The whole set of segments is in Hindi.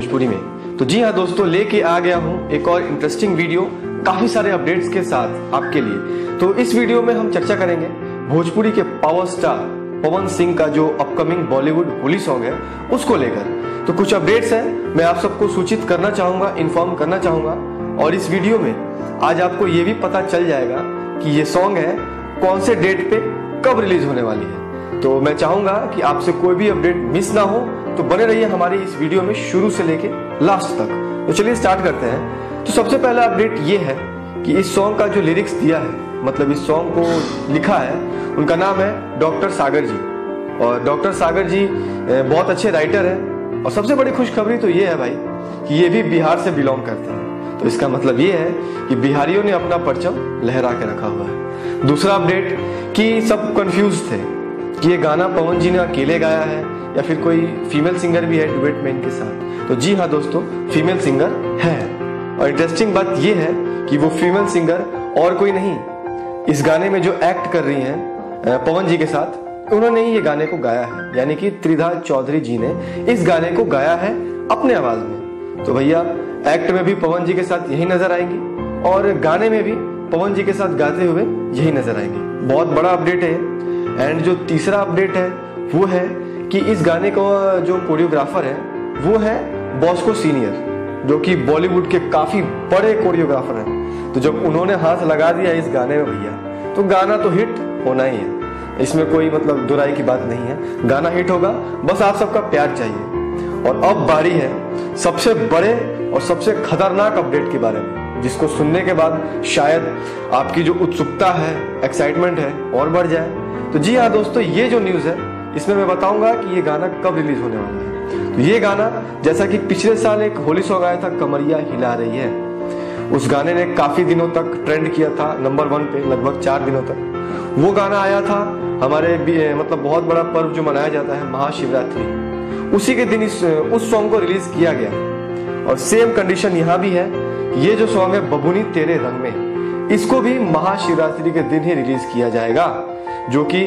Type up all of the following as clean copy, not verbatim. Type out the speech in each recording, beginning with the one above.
भोजपुरी में। तो जी हाँ दोस्तों, लेके आ गया हूँ एक और इंटरेस्टिंग वीडियो काफी सारे अपडेट्स के साथ आपके लिए। तो इस वीडियो में हम चर्चा करेंगे भोजपुरी के पावर स्टार पवन सिंह का जो अपकमिंग बॉलीवुड होली सॉन्ग है उसको लेकर। तो कुछ अपडेट्स हैं, मैं आप सबको सूचित करना चाहूंगा, इन्फॉर्म करना चाहूंगा। और इस वीडियो में आज आपको ये भी पता चल जाएगा कि ये सॉन्ग है कौन से डेट पे कब रिलीज होने वाली है। तो मैं चाहूंगा कि आपसे कोई भी अपडेट मिस ना हो, तो बने रहिए हमारी इस वीडियो में शुरू से लेके लास्ट तक। तो चलिए स्टार्ट करते हैं। तो सबसे पहला अपडेट ये है कि इस सॉन्ग का जो लिरिक्स दिया है, मतलब इस सॉन्ग को लिखा है, उनका नाम है डॉक्टर सागर जी। और डॉक्टर सागर जी बहुत अच्छे राइटर हैं। और सबसे बड़ी खुशखबरी तो ये है भाई कि ये भी बिहार से बिलोंग करते हैं। तो इसका मतलब ये है कि बिहारियों ने अपना परचम लहरा के रखा हुआ है। दूसरा अपडेट कि सब कंफ्यूज थे कि ये गाना पवन जी ने अकेले गाया है या फिर कोई फीमेल सिंगर भी है डुएट में इनके साथ। तो जी हाँ दोस्तों, फीमेल सिंगर है। और इंटरेस्टिंग बात ये है कि वो फीमेल सिंगर और कोई नहीं, इस गाने में जो एक्ट कर रही हैं पवन जी के साथ, उन्होंने ही ये गाने को गाया है। यानी कि त्रिधा चौधरी जी ने इस गाने को गाया है अपने आवाज में। तो भैया एक्ट में भी पवन जी के साथ यही नजर आएंगी और गाने में भी पवन जी के साथ गाते हुए यही नजर आएंगी। बहुत बड़ा अपडेट है। एंड जो तीसरा अपडेट है वो है कि इस गाने का जो कोरियोग्राफर है वो है बॉस्को सीनियर, जो कि बॉलीवुड के काफी बड़े कोरियोग्राफर हैं। तो जब उन्होंने हाथ लगा दिया इस गाने में भैया, तो गाना तो हिट होना ही है, इसमें कोई मतलब दुराई की बात नहीं है। गाना हिट होगा, बस आप सबका प्यार चाहिए। और अब बारी है सबसे बड़े और सबसे खतरनाक अपडेट के बारे में, जिसको सुनने के बाद शायद आपकी जो उत्सुकता है, एक्साइटमेंट है, और बढ़ जाए। तो जी हाँ दोस्तों, ये जो न्यूज है इसमें मैं बताऊंगा कि ये गाना कब रिलीज होने वाला है। तो ये गाना, जैसा कि पिछले साल एक होली सॉन्ग आया था कमरिया हिला रही है, उस गाने ने काफी दिनों तक ट्रेंड किया था, नंबर 1 पे लगभग 4 दिनों तक। वो गाना आया था हमारे मतलब बहुत बड़ा पर्व जो मनाया जाता है महाशिवरात्रि, उसी के दिन उस सॉन्ग को रिलीज किया गया। और सेम कंडीशन यहाँ भी है, ये जो सॉन्ग है बबुनी तेरे रंग में, इसको भी महाशिवरात्रि के दिन ही रिलीज किया जाएगा, जो कि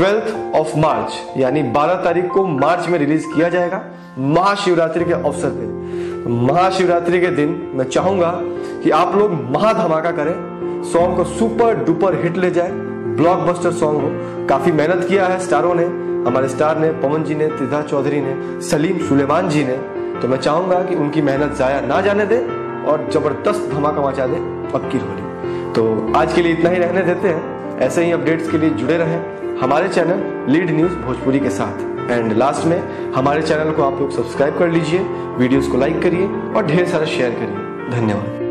12 मार्च यानी 12 तारीख को मार्च में रिलीज किया जाएगा महाशिवरात्रि के अवसर पे। महाशिवरात्रि के दिन मैं चाहूंगा कि आप लोग महा धमाका करें, सॉन्ग को सुपर डुपर हिट ले जाए, ब्लॉकबस्टर सॉन्ग हो। काफी मेहनत किया है स्टारों ने, हमारे स्टार ने, पवन जी ने, त्रिधा चौधरी ने, सलीम सुलेमान जी ने। तो मैं चाहूंगा कि उनकी मेहनत जाया ना जाने दे और जबरदस्त धमाका मचा दे पक्की होली। तो आज के लिए इतना ही रहने देते हैं। ऐसे ही अपडेट्स के लिए जुड़े रहें हमारे चैनल लीड न्यूज भोजपुरी के साथ। एंड लास्ट में हमारे चैनल को आप लोग सब्सक्राइब कर लीजिए, वीडियोस को लाइक करिए और ढेर सारा शेयर करिए। धन्यवाद।